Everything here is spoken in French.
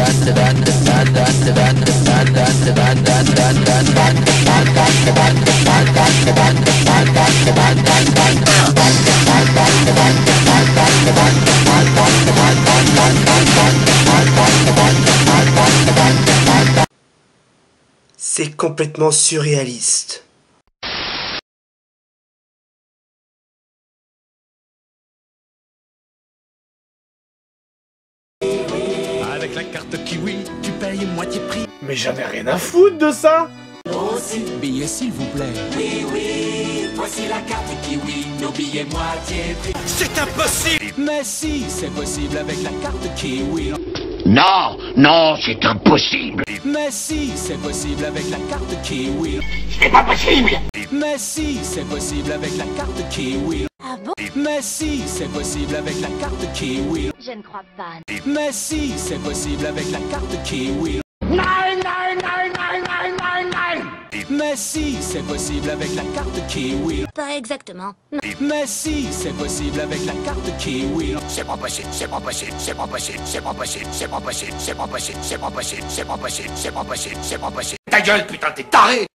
C'est complètement surréaliste. Avec la carte Kiwi, tu payes moitié prix. Mais j'en ai rien à foutre de ça. Aussi, billets s'il vous plaît. Oui, oui, voici la carte Kiwi, nos billets moitié prix. C'est impossible. Mais si, c'est possible avec la carte Kiwi. Non, non, c'est impossible. Mais si, c'est possible avec la carte Kiwi. C'est pas possible. Mais si, c'est possible avec la carte Kiwi. Ah bon? Mais si, c'est possible avec la carte Kiwi. Je ne crois pas. Mais si, c'est possible avec la carte Kiwi. Nein, nein, nein, nein, nein, nein, nein. Mais si, c'est possible avec la carte Kiwi. Pas exactement. Non. Mais si, c'est possible avec la carte Kiwi. C'est pas possible, c'est pas possible, c'est pas possible, c'est pas possible, c'est pas possible, c'est pas possible, c'est pas possible, c'est pas possible, c'est pas possible, c'est pas possible. Ta gueule, putain, t'es taré.